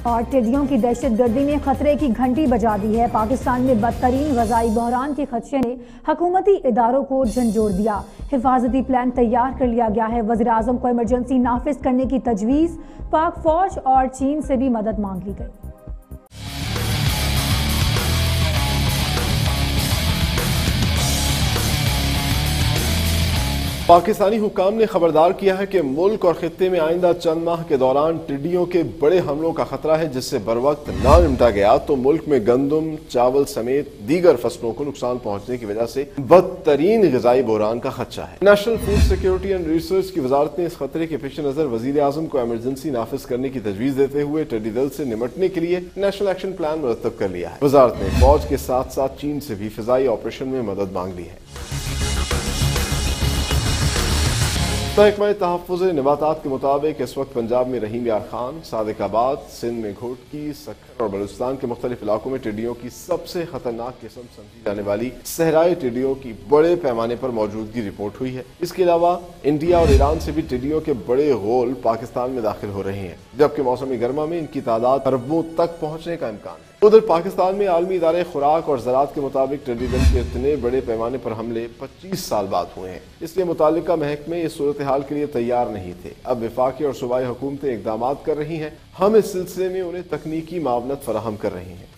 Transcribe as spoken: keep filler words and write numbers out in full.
اور ٹڈیوں کی دہشت گردی نے خطرے کی گھنٹی بجا دی ہے۔ پاکستان میں بدترین غذائی بحران کے خدشے نے حکومتی اداروں کو جھنجھوڑ دیا۔ حفاظتی پلان تیار کر لیا گیا ہے۔ وزیر اعظم کو ایمرجنسی نافذ کرنے کی تجویز، پاک فوج اور چین سے بھی مدد مانگ لی گئی۔ پاکستانی حکام نے خبردار کیا ہے کہ ملک اور خطے میں آئندہ چند ماہ کے دوران ٹڈیوں کے بڑے حملوں کا خطرہ ہے، جس سے بروقت نہ نمٹا گیا تو ملک میں گندم، چاول سمیت دیگر فصلوں کو نقصان پہنچنے کی وجہ سے بدترین غذائی بحران کا خدشہ ہے۔ National food security and research کی وزارت نے اس خطرے کے پیش نظر وزیر اعظم کو ایمرجنسی نافذ کرنے کی تجویز دیتے ہوئے ٹڈی دل سے نمٹنے کے لیے نیشنل ایکشن پلان مرتب کر لیا ہے۔ وزارت نے فوج کے ساتھ ساتھ چین سے بھی فضائی آپریشن میں مدد مانگ لی ہے۔ محکمہ تحفظ نباتات کے مطابق اس وقت پنجاب میں رحیم یار خان، صادق آباد، سندھ میں گھوٹکی، سکھر اور بلوچستان کے مختلف علاقوں میں ٹڈیوں کی سب سے خطرناک قسم سمجھی جانے والی صحرائی ٹڈیوں کی بڑے پیمانے پر موجودگی رپورٹ ہوئی ہے۔ اس کے علاوہ انڈیا اور ایران سے بھی ٹڈیوں کے بڑے غول پاکستان میں داخل ہو رہے ہیں، جبکہ موسم گرما میں ان کی تعداد اربوں تک پہنچنے کا امکان ہے۔ ادھر پاکستان میں عالمی ادارے خوراک اور زراعت کے مطابق ٹڈی دل کے اتنے بڑے پیمانے پر حملے پچیس سال بعد ہوئے ہیں، اس لیے متعلقہ محکمے اس صورتحال کے لیے تیار نہیں تھے۔ اب وفاقی اور صوبائی حکومتیں اقدامات کر رہی ہیں، ہم اس سلسلے میں انہیں تکنیکی معاونت فراہم کر رہے ہیں۔